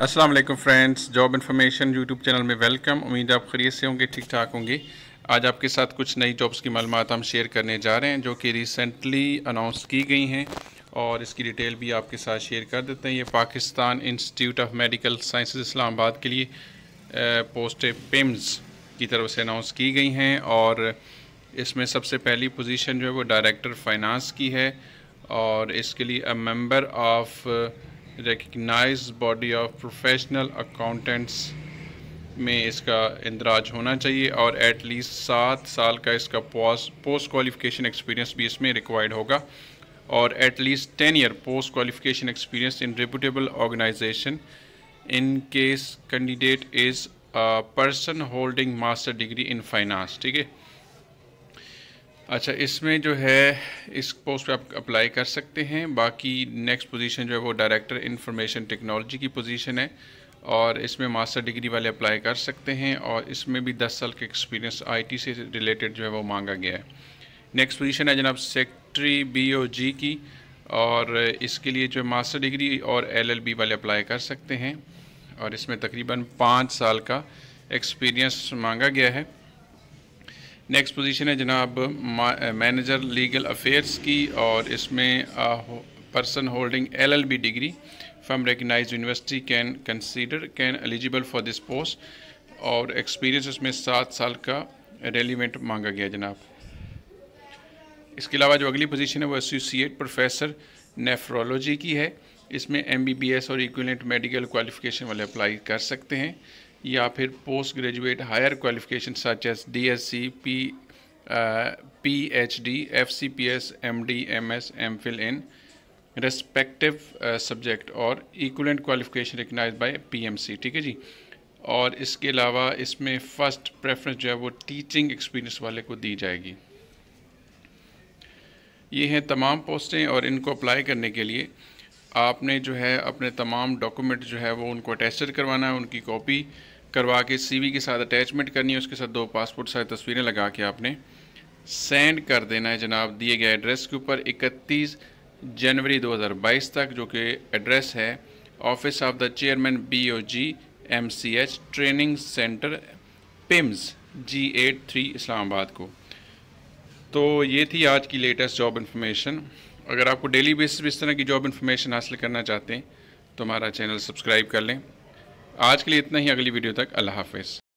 अस्सलाम वालेकुम friends, job information YouTube channel में वेलकम। उम्मीद है आप खैरियत से होंगे, ठीक ठाक होंगे। आज आपके साथ कुछ नई जॉब्स की मालूमात हम शेयर करने जा रहे हैं जो कि रिसेंटली अनाउंस की गई हैं और इसकी डिटेल भी आपके साथ शेयर कर देते हैं। ये Pakistan Institute of Medical Sciences Islamabad के लिए पोस्ट पिम्स की तरफ से अनाउंस की गई हैं और इसमें सबसे पहली पोजीशन जो है वो डायरेक्टर फाइनेंस की है और इसके लिए a member of recognise body of professional accountants में इसका इंदराज होना चाहिए और एटलीस्ट 7 साल का इसका पोस्ट क्वालिफिकेशन एक्सपीरियंस भी इसमें रिक्वायर्ड होगा और at least 10 year post qualification experience in reputable organisation in case candidate is a person holding master degree in finance. ठीक है, अच्छा, इसमें जो है इस पोस्ट पे आप अप्लाई कर सकते हैं। बाकी नेक्स्ट पोजीशन जो है वो डायरेक्टर इंफॉर्मेशन टेक्नोलॉजी की पोजीशन है और इसमें मास्टर डिग्री वाले अप्लाई कर सकते हैं और इसमें भी 10 साल का एक्सपीरियंस आईटी से रिलेटेड जो है वो मांगा गया है। नेक्स्ट पोजीशन है जनाब सेक्रेटरी बीओजी की और इसके लिए जो मास्टर डिग्री और एलएलबी वाले अप्लाई कर सकते हैं और इसमें तकरीबन 5 साल का एक्सपीरियंस मांगा गया है। नेक्स्ट पोजीशन है जनाब मैनेजर लीगल अफेयर्स की और इसमें person holding LLB degree from recognised university can eligible for this post और एक्सपीरियंस इसमें 7 साल का रेलिवेंट मांगा गया जनाब। इसके अलावा जो अगली पोजीशन है वो एसोसिएट प्रोफेसर नेफ्रोलॉजी की है। इसमें एमबीबीएस और इक्विवेलेंट मेडिकल क्वालिफिकेशन वाले अप्लाई कर सकते हैं या फिर post graduate higher qualification such as DSc PhD FCPS MD MS MPhil in respective subject और equivalent qualification recognised by PMC. ठीक है जी, और इसके अलावा इसमें फ़र्स्ट प्रेफरेंस जो है वो टीचिंग एक्सपीरियंस वाले को दी जाएगी। ये हैं तमाम पोस्टें और इनको अप्लाई करने के लिए आपने जो है अपने तमाम डॉक्यूमेंट जो है वो उनको अटैचड करवाना है, उनकी कॉपी करवा के सीवी के साथ अटैचमेंट करनी है, उसके साथ 2 पासपोर्ट साइज तस्वीरें लगा के आपने सेंड कर देना है जनाब दिए गए एड्रेस के ऊपर 31 जनवरी 2022 तक, जो कि एड्रेस है office of the chairman BOG MCH training centre PIMS G83 Islamabad को। तो ये थी आज की लेटेस्ट जॉब इन्फॉर्मेशन। अगर आपको डेली बेसिस पे इस तरह की जॉब इन्फॉर्मेशन हासिल करना चाहते हैं तो हमारा चैनल सब्सक्राइब कर लें। आज के लिए इतना ही, अगली वीडियो तक अल्लाह हाफ़िज़।